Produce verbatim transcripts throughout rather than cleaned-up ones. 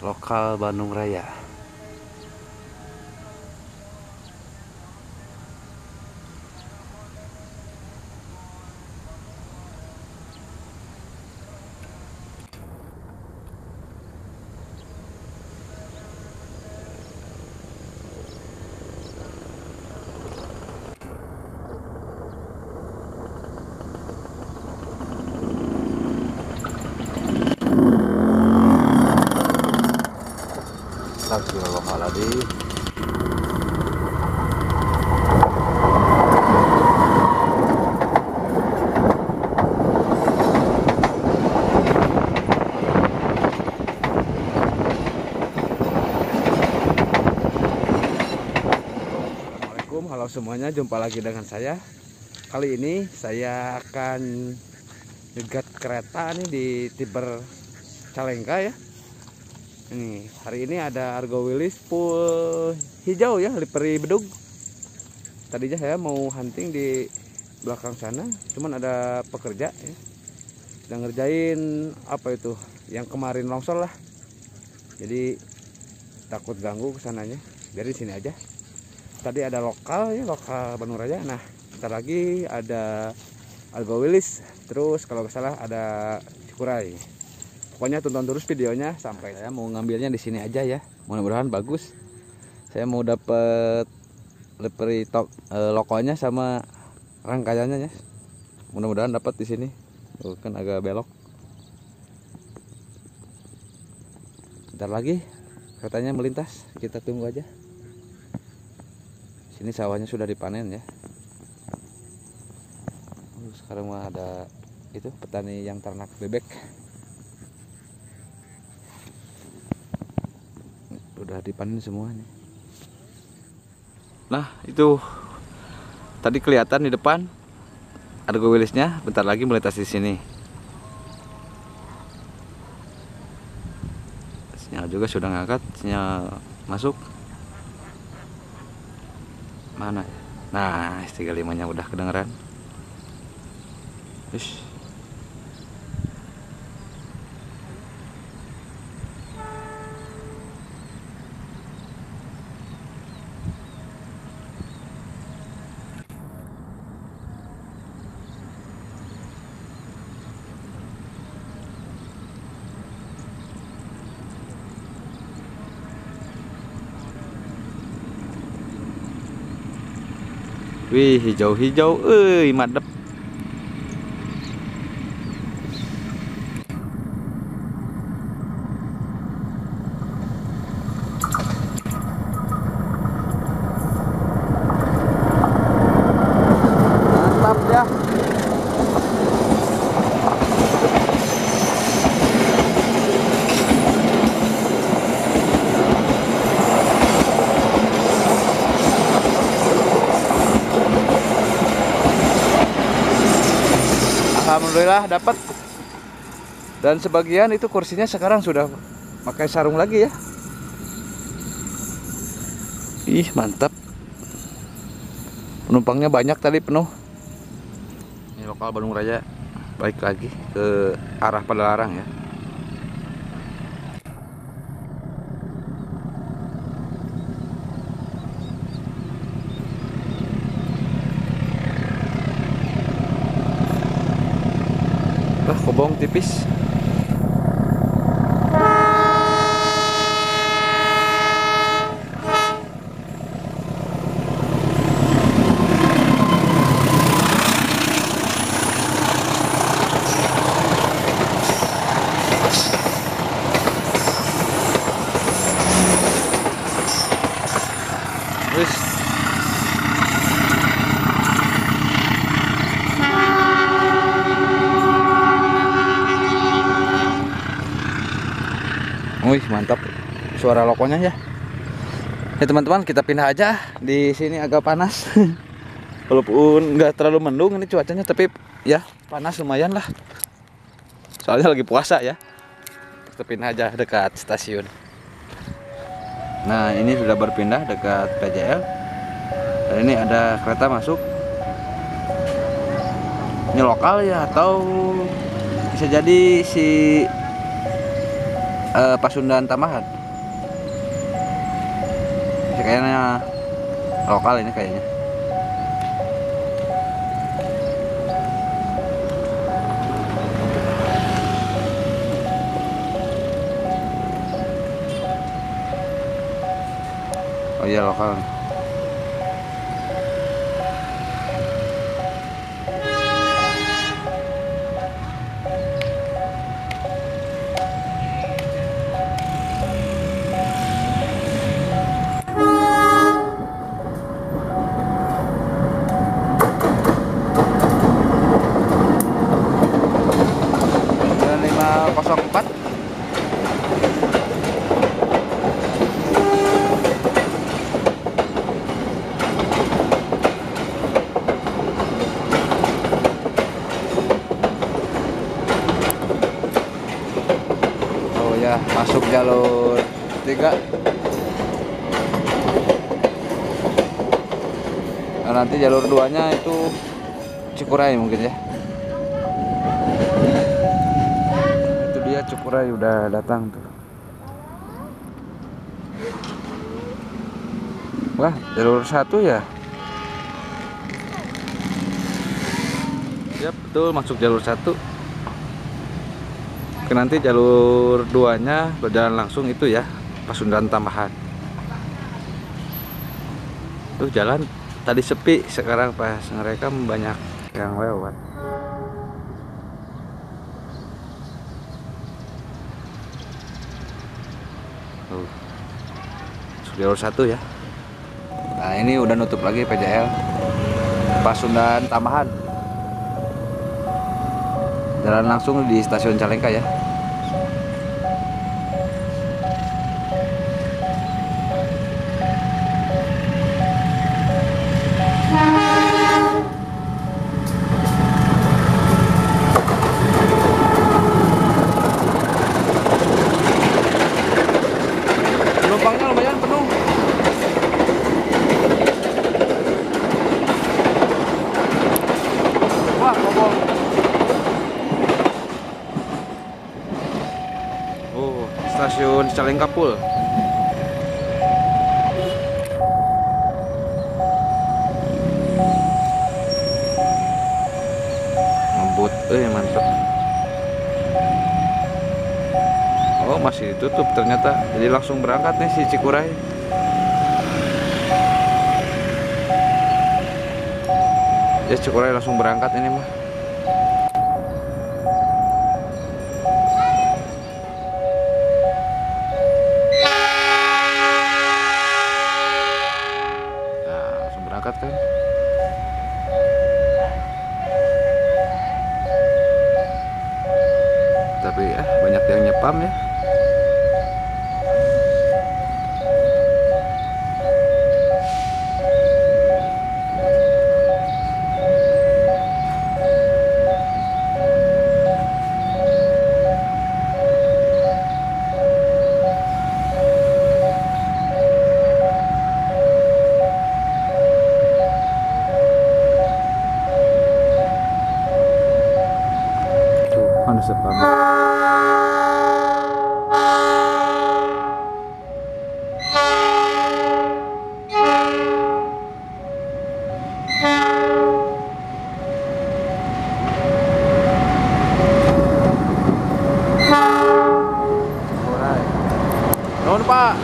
lokal Bandung Raya. Astagfirullahaladzim. Assalamualaikum, halo semuanya, jumpa lagi dengan saya. Kali ini saya akan nyegat kereta nih di Tiber Calengka ya. Ini hari ini ada Argo Wilis full hijau ya, livery bedug. Tadinya saya mau hunting di belakang sana, cuman ada pekerja ya, sedang ngerjain apa itu yang kemarin longsor lah. Jadi takut ganggu kesananya, dari sini aja. Tadi ada lokal ya, lokal Bandung Raya. Nah, bentar lagi ada Argo Wilis. Terus kalau nggak salah ada Cikuray. Pokoknya tonton terus videonya sampai. Saya mau ngambilnya di sini aja ya. Mudah-mudahan bagus. Saya mau dapet livery top eh, lokonya sama rangkaiannya ya. Mudah-mudahan dapat di sini. Tuh, kan agak belok. Bentar lagi katanya melintas. Kita tunggu aja. Sini sawahnya sudah dipanen ya. Sekarang mah ada itu petani yang ternak bebek. Udah dipanen semuanya. Nah, itu tadi kelihatan di depan Argo Wilisnya, bentar lagi melintas di sini. Sinyal juga sudah ngangkat, sinyal masuk. Mana? Nah, S tiga puluh lima nya udah kedengeran. Ush. Wih, hijau-hijau, euy, madep. Mantap ya. Alhamdulillah dapat. Dan sebagian itu kursinya sekarang sudah pakai sarung lagi ya. Ih, mantap. Penumpangnya banyak tadi, penuh. Ini lokal Bandung Raya balik lagi ke arah Padalarang ya. Ah, kobong tipis. Wis. Wih, mantap suara lokonya ya. Ya teman-teman, kita pindah aja. Di sini agak panas. Walaupun nggak terlalu mendung ini cuacanya, tapi ya panas lumayan lah. Soalnya lagi puasa ya. Kita pindah aja dekat stasiun. Nah, ini sudah berpindah dekat P J L. Dan ini ada kereta masuk. Ini lokal ya, atau bisa jadi si uh, Pasundan Tambahan. Ini kayaknya lokal ini kayaknya. Oh iya, lokal. lima nol empat. Ya, masuk jalur tiga. Nah, nanti jalur duanya itu Cikuray mungkin ya. Itu dia Cikuray udah datang tuh. Wah, jalur satu ya. Ya betul, masuk jalur satu. Nanti jalur duanya berjalan langsung itu ya, Pasundan Tambahan. Tuh jalan tadi sepi, sekarang pas mereka banyak yang lewat. Tuh, jalur satu ya. Nah ini udah nutup lagi P J L Pasundan Tambahan. Jalan langsung di stasiun Calengka ya. Penumpangnya lumayan penuh. Wah, kobong. Oh, stasiun Calengka Pul. Ngebut, eh mantep. Oh, masih ditutup ternyata. Jadi langsung berangkat nih si Cikuray. Ya Cikuray langsung berangkat ini mah. Berangkat kan. Tapi ya banyak yang nyepam ya. Mana sepam? Nuhun Pak.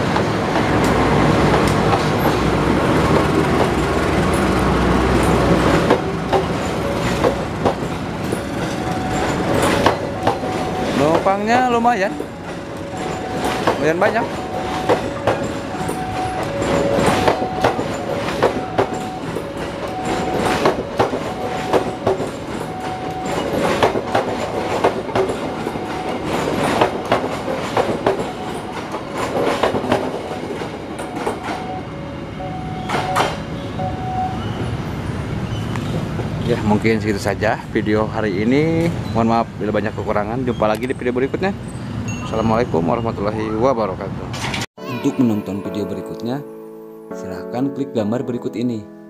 Penumpangnya lumayan, lumayan banyak. Ya mungkin segitu saja video hari ini. Mohon maaf bila banyak kekurangan. Jumpa lagi di video berikutnya. Assalamualaikum warahmatullahi wabarakatuh. Untuk menonton video berikutnya, silahkan klik gambar berikut ini.